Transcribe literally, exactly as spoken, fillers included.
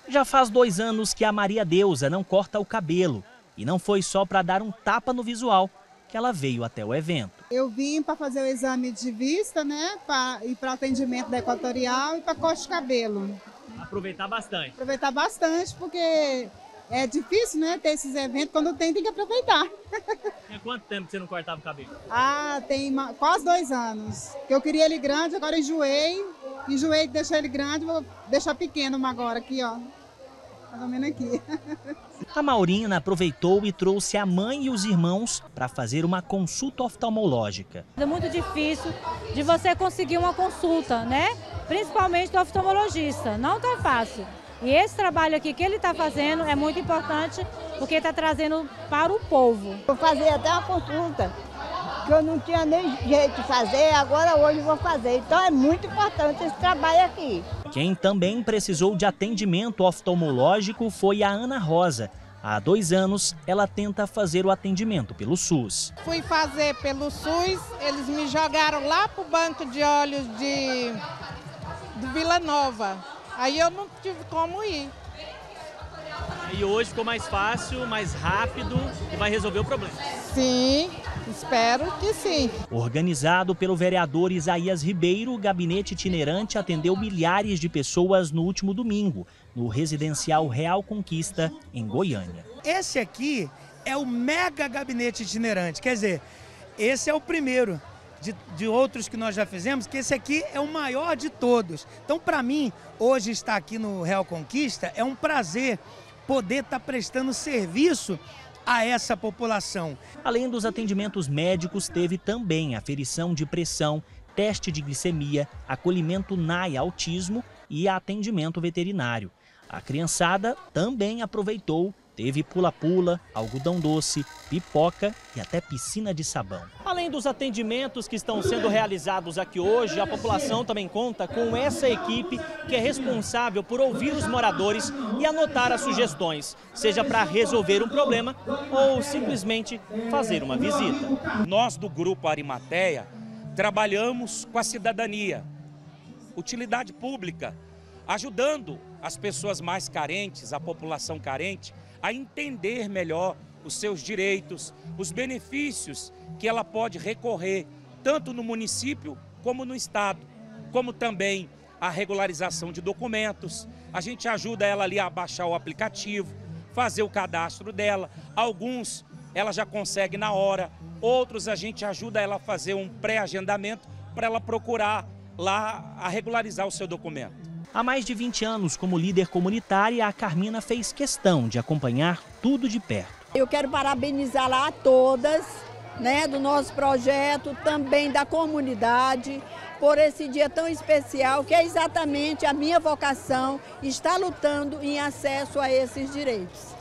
Já faz dois anos que a Maria Deusa não corta o cabelo. E não foi só para dar um tapa no visual que ela veio até o evento. Eu vim para fazer o exame de vista, né? Para ir para atendimento da Equatorial e para corte de cabelo. Aproveitar bastante. Aproveitar bastante, porque é difícil, né? Ter esses eventos. Quando tem, tem que aproveitar. Há quanto tempo que você não cortava o cabelo? Ah, tem quase dois anos. Que eu queria ele grande, agora enjoei. Enjoei de deixar ele grande, vou deixar pequeno agora aqui, ó. Mais ou menos aqui. A Maurina aproveitou e trouxe a mãe e os irmãos para fazer uma consulta oftalmológica. É muito difícil de você conseguir uma consulta, né? Principalmente do oftalmologista. Não tá fácil. E esse trabalho aqui que ele está fazendo é muito importante porque está trazendo para o povo. Vou fazer até uma consulta, que eu não tinha nem jeito de fazer, agora hoje vou fazer. Então é muito importante esse trabalho aqui. Quem também precisou de atendimento oftalmológico foi a Ana Rosa. Há dois anos, ela tenta fazer o atendimento pelo SUS. Fui fazer pelo SUS, eles me jogaram lá para o banco de olhos de, de Vila Nova. Aí eu não tive como ir. E hoje ficou mais fácil, mais rápido e vai resolver o problema. Sim, espero que sim. Organizado pelo vereador Isaías Ribeiro, o gabinete itinerante atendeu milhares de pessoas no último domingo, no residencial Real Conquista, em Goiânia. Esse aqui é o mega gabinete itinerante, quer dizer, esse é o primeiro de, de outros que nós já fizemos, que esse aqui é o maior de todos. Então, para mim, hoje estar aqui no Real Conquista é um prazer poder estar prestando serviço a essa população. Além dos atendimentos médicos, teve também aferição de pressão, teste de glicemia, acolhimento N A I autismo e atendimento veterinário. A criançada também aproveitou, teve pula-pula, algodão doce, pipoca e até piscina de sabão. Além dos atendimentos que estão sendo realizados aqui hoje, a população também conta com essa equipe que é responsável por ouvir os moradores e anotar as sugestões, seja para resolver um problema ou simplesmente fazer uma visita. Nós do Grupo Arimateia trabalhamos com a cidadania, utilidade pública, ajudando as pessoas mais carentes, a população carente, a entender melhor os seus direitos, os benefícios que ela pode recorrer, tanto no município como no estado, como também a regularização de documentos. A gente ajuda ela ali a baixar o aplicativo, fazer o cadastro dela. Alguns ela já consegue na hora, outros a gente ajuda ela a fazer um pré-agendamento para ela procurar lá a regularizar o seu documento. Há mais de vinte anos, como líder comunitária, a Carmina fez questão de acompanhar tudo de perto. Eu quero parabenizar lá a todas, né, do nosso projeto, também da comunidade, por esse dia tão especial, que é exatamente a minha vocação, estar lutando em acesso a esses direitos.